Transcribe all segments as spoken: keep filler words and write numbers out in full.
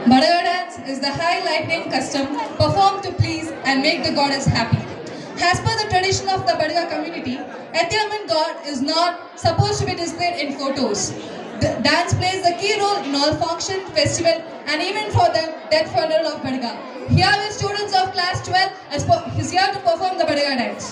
Badaga dance is the high lightning custom performed to please and make the goddess happy. As per the tradition of the Badaga community, Ethiopian god is not supposed to be displayed in photos. The dance plays a key role in all function, festival and even for the death funeral of Badaga. Here the students of class twelve is here to perform the Badaga dance.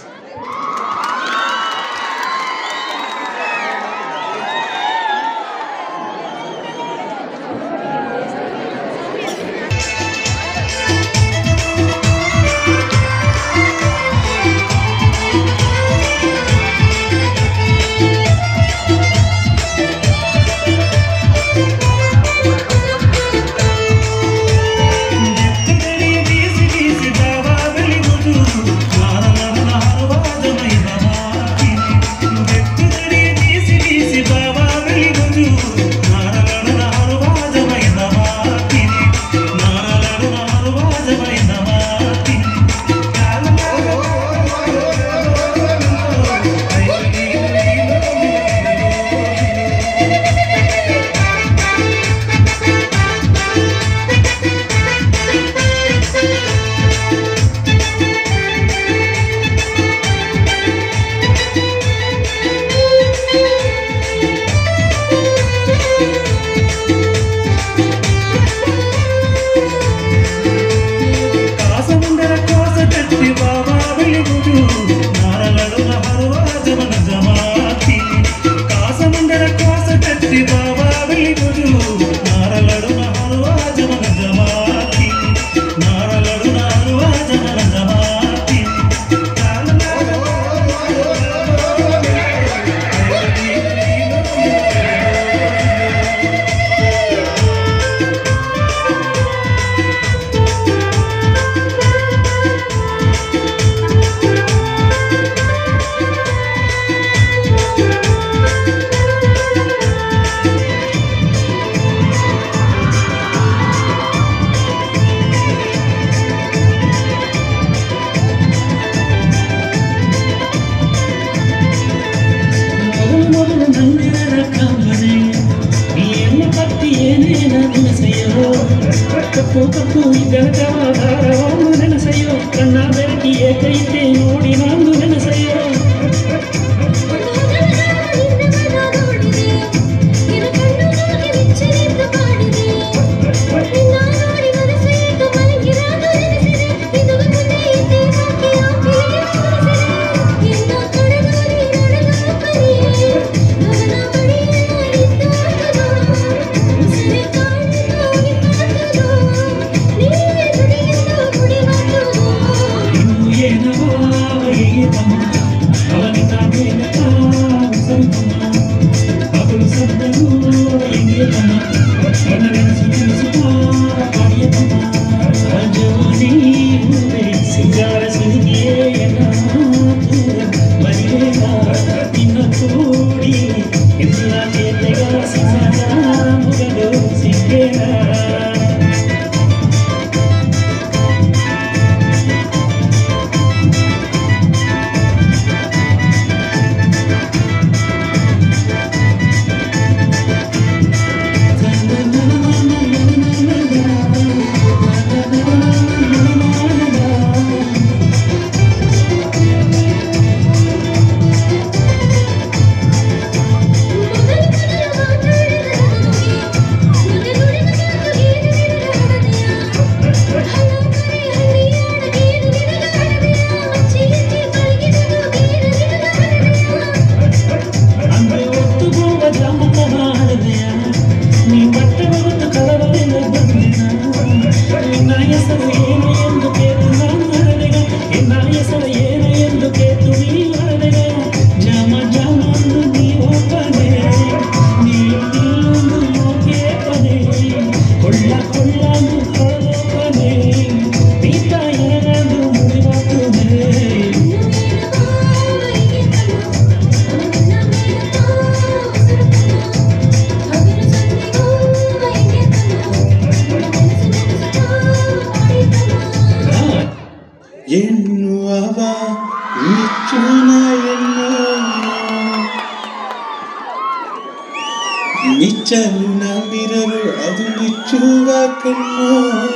ಕಪ್ಪು ಕಪ್ಪು ಇದ್ದವ ಧಾರವನ್ನು ನೆನಸೆಯೋ ಕಣ್ಣ ಬೆಳಕಿ ಏಕೈತೆ ನೋಡಿ ನಾನು ನೆನಸೆಯೋ ಎನ್ನುವವ ಮಿಚ್ಚುನ ಎನ್ನು ಮಿಚ್ಚಲು ನಂಬಿರಲು ಅದು ಮಿಚ್ಚ ಮಿಂಚುವ ಕಣ್ಣು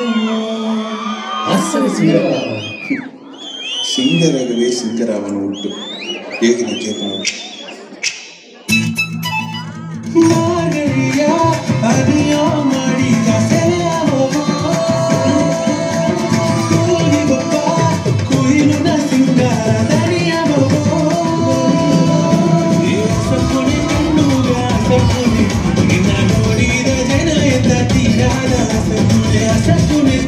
ಸಿಂಗರಗವೇ ಸಿಂಗರಾಮನ ಹುಟ್ಟು ಹೇಗೆ ಕೇಳ ಮಾಗರಿಯ ಅದಿಯ ಮಾಡಿದ ಕೂಲಿಗೊಬ್ಬ ಕುಯಿಲುನ ಸಿಂಗಾರ ದನಿಯ ಸಪುನೆ ಕಣ್ಣುಗ ಸಪುನೆ ನಿನ್ನ ನೋಡಿದ ಜನ ಎತ್ತ ತೀರಾದ ಸಪುನೆ ಸಪುನೆ